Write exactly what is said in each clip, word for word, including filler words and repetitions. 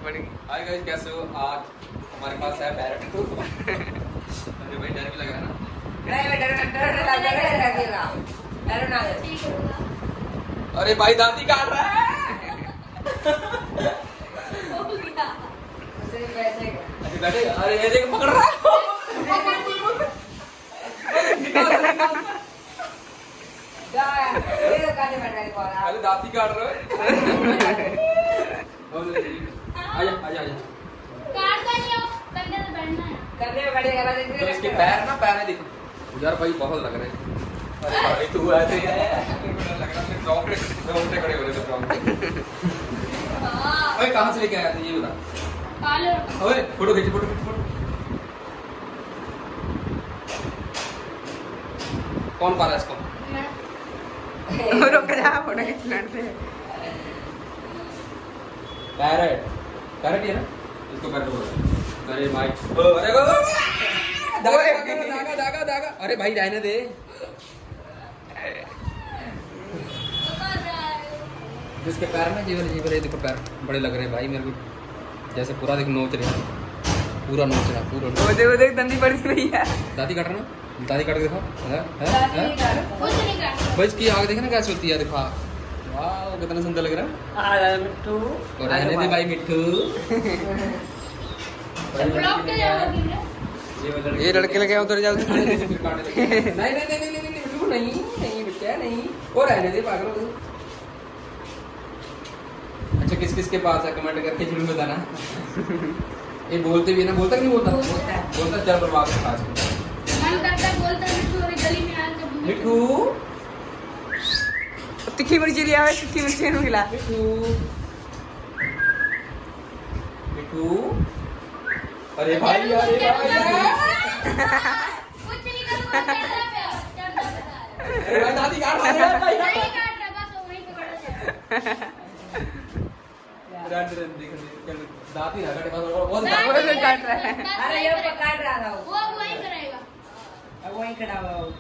Hi guys, कैसे हो? आज हमारे पास है पैरेट। अरे भाई डर भी लग रहा है ना? नहीं डर डर लग रहा है लगेगा। डर ना ठीक होगा। अरे भाई दांती काट रहा है। हो गया। ऐसे कैसे? अरे बैठे, अरे ये देख पकड़ रहा है। ये काटे बैठ गए बोला। अरे दांती काट रहा है। आजा आजा आजा। काटता नहीं हो, कंधे पे बैठना है। कंधे पे बैठेगा ना देख तो इसके पैर ना पैर है देखो। यार भाई बहुत लग रहे हैं। अरे भाई तू ऐसे है। लग रहा है डॉक्टर डॉक्टर खड़े हो रहे थे डॉक्टर। हां। ओए कहां से लेके आया था ये बता। काले। ओए फोटो खींच फोटो खींच फोटो। कौन पाला इसको? मैं। रुक जा फोटो खींचना है। पैरेट पैरेट है ना, इसको पैरेट बोल रहे हैं। अरे भाई अरे दागा दागा दागा दागा। अरे भाई रहने दे। जिसके पैर में जीवन जीवन देखो पैर बड़े लग रहे हैं भाई मेरे को, जैसे पूरा देख नोच रहे हैं, पूरा नोच रहा है पूरा। वो देख वो देख दंदी पड़ी हुई है। दादी काट रहा ना, दादी काट के देखो। है है कुछ नहीं काटता। भाई इसकी आग देखना कैसे होती है, दिखा। वाह कितना सुंदर लग रहा है। आ मिट्टू और रहने दे भाई मिट्टू। ब्लॉक पे जाओगे रे। ये लड़के लगे उधर जाओ। नहीं नहीं नहीं नहीं नहीं बिल्कुल नहीं नहीं बेटा नहीं। और रहने दे पागल हो। अच्छा किस किस के पास है कमेंट करके जरूर बताना। ये बोलते भी ना, बोलता कि नहीं बोलता? बोलता है। बोलता चल बर्बाद है आज। मन करता बोलता मिठू और गली में आके मिठू तिखी मिर्ची लिया है, तिखी मिर्ची नहीं मिला। मिठू मिठू अरे भाई अरे भाई कुछ नहीं करूंगा, चढ़ता पे चढ़ता बता। अरे भाई दादी काट रहा है भाई। नहीं काट रहा, बस वो वहीं पे खड़ा है। रन रन देख देख दादी ना काटे बस वो वो तो काट रहा है। अरे ये तो काट रहा था वो। वो वहीं करेगा। अब वहीं खड़ा हुआ वो।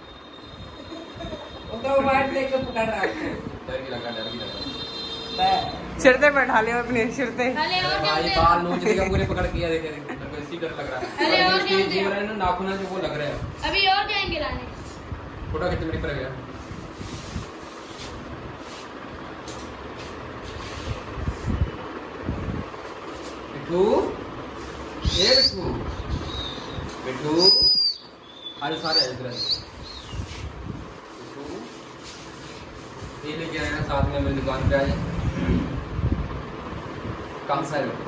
वो तो वाट लेके पकड़ रहा है। डर भी लगा डर भी लगा। सिरते पे ढाले अपने सिरते। अरे और क्या भाई होते बाल हैं? नोच देगा पूरे पकड़ किया देख मेरे को इसी डर लग रहा है। अरे और इसके क्या होते जीव हैं? रहे हैं ना नाखून जो वो लग रहे हैं। अभी और जाएंगे लाने। फोटो कितने मिनट पर गया? बिट्टू ये बिट्टू बिट्टू आज सारे आए इधर। बिट्टू ये लेके आया साथ में मेरी दुकान पे आए। कम से है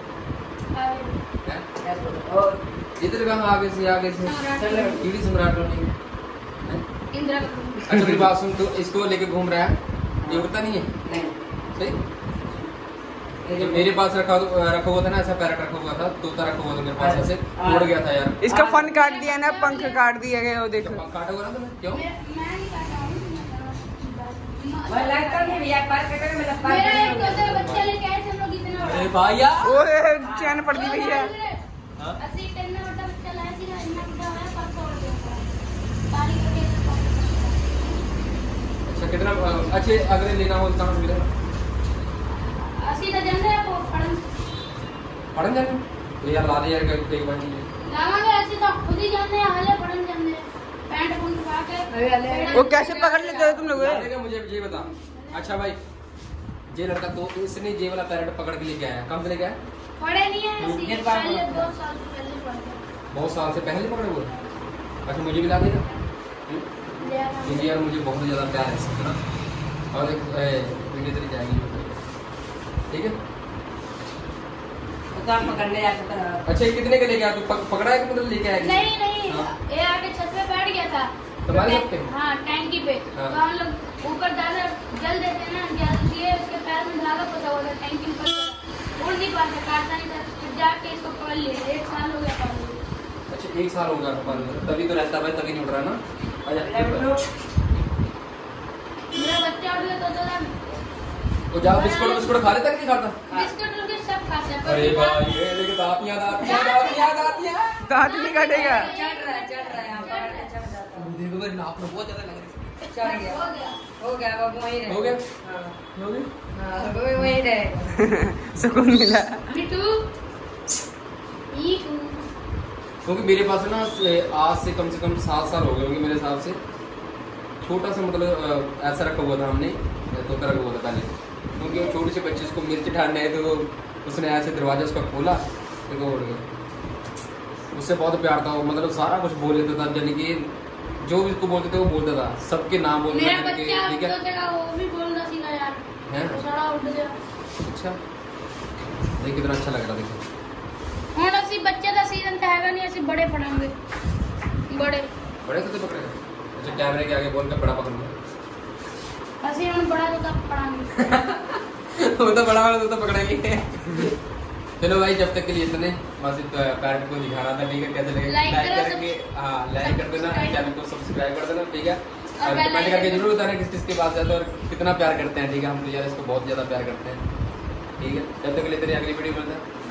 और इधर कहाँ आगे से आगे से चल टीवी सम्राट नहीं। इंदिरा अच्छा मेरी बात सुन, तो इसको लेके घूम रहा है, ये उड़ता नहीं है नहीं सही। जो मेरे पास रखा रखा हुआ था ना, ऐसा पैरेट रखा हुआ था, तोता रखा हुआ था मेरे पास, ऐसे उड़ गया था यार। इसका फन काट दिया ना, पंख काट दिया गया वो देखो। काटा हुआ ना तुमने क्यों? मैं मैं नहीं काटा हूं। मैं लगता नहीं भैया पार कटे में लग मेरा एक तोते बच्चा लेके आए थे हम लोग इतना बड़ा। अरे भाई यार ओए चैन पड़ गई भैया। हाँ? अस्सी इतना बड़ा बच्चा लाया थी ना, इतना बड़ा है परसों उड़ गया था। पानी करके अच्छा कितना अच्छे अगर लेना हो कहाँ से मिलेगा? अस्सी दर्जन है वो पड़न पढ़न जाने तो यार ला दे यार एक बार चीज़। लावांगे ऐसे तो खुद ही जाने हाले पड़न जाने पैंट बूंद खा के। वो कैसे पकड़ लेते हो तुम लोग? ला देगा मुझे ये बता। अच्छा भाई ये लड़का तो इसने ये वाला पैरेट पकड़ के लेके आया, कब से लेके आया? पड़े नहीं है ऐसे ये बात पहले है। दो साल से पहले पड़े बहुत साल से पहले पकड़े हुए। अच्छा मुझे भी ला देगा क्योंकि यार मुझे बहुत ज़्यादा प्यार है इसका ना। और एक वीडियो तेरी जाएगी ठीक है। काम पकड़ने जा सकता है। अच्छा ये कितने का लेके आया तू? पक, पकड़ा है कि मतलब लेके आया? नहीं नहीं हाँ। ये आके छत पे बैठ गया था तुम्हारे तो छत पे? हाँ टैंकी पे। हाँ। तो हम लोग ऊपर ज्यादा जल देते हैं ना, जल दिए उसके पैर में धागा फंसा हुआ था, टैंकी में फंसा उड़ नहीं पाता, काटता नहीं था, फिर जाके इसको पकड़ लिया। एक साल हो गया पाले। अच्छा एक साल हो गया पाले, तभी तो रहता भाई, तभी नहीं उड़ रहा ना। मेरा बच्चा उड़ गया तो तो तो जाओ बिस्कुट बिस्कुट खा लेता कि नहीं खाता? बिस्कुट लोग सब खाते हैं। अरे भाई ये देख दातियां दातियां दातियां दातियां दांत नहीं काटेगा। चढ़ रहा है चढ़ रहा है यहाँ पर चढ़ जाता है। देखो मेरी नाक में बहुत ज्यादा लग रही है। चढ़ गया। हो गया हो हो गया अब वहीं रहे। हो गया हाँ हो गया हाँ वो वहीं रहे। सुकून मिला। मिठू ईटू क्योंकि मेरे पास ना से- आज से कम से कम सात साल हो गए होंगे मेरे हिसाब से। छोटा सा मतलब अ, ऐसा रखा हुआ था हमने, तो रखा हुआ था पहले, क्योंकि वो छोटे से बच्चे उसको मिर्च ठाने है, तो उसने ऐसे दरवाजा उसका खोला तो वो उड़ गया। उससे बहुत प्यार था वो, मतलब सारा कुछ बोल लेता था, यानी कि जो भी उसको बोलते थे वो बोलता था, सबके नाम बोलता मेरा था, बच्चा ठीक है। तो तेरा वो भी बोलना सीखा यार। हैं? वो सारा उड़ गया। अच्छा देख कितना अच्छा लग रहा देखो। ਹੁਣ ਅਸੀਂ ਬੱਚੇ ਦਾ ਸੀਜ਼ਨ ਤਾਂ ਹੈਗਾ ਨਹੀਂ, ਅਸੀਂ ਬੜੇ ਪੜਾਂਗੇ बड़े बड़े से तो पकड़ेगा। अच्छा कैमरे के आगे बोल कर बड़ा पकड़ूंगा। ਅਸੀਂ ਹੁਣ बड़ा तो पढ़ांगे। वो तो बड़ा वाला तो पकड़ेंगे। चलो भाई जब तक के लिए इतने बस पैरेट को दिखा रहा था, ठीक है, कैसे लगे Like लाइक करो, करके, हाँ लाइक कर देना, subscribe। चैनल को सब्सक्राइब कर देना, ठीक है, और और bell कमेंट करके icon। जरूर बताना किस किस के पास जाते हैं और कितना प्यार करते हैं, ठीक है। हम तो यार इसको बहुत ज्यादा प्यार करते हैं, ठीक है। जब तक के लिए तेरी अगली वीडियो मिलता है।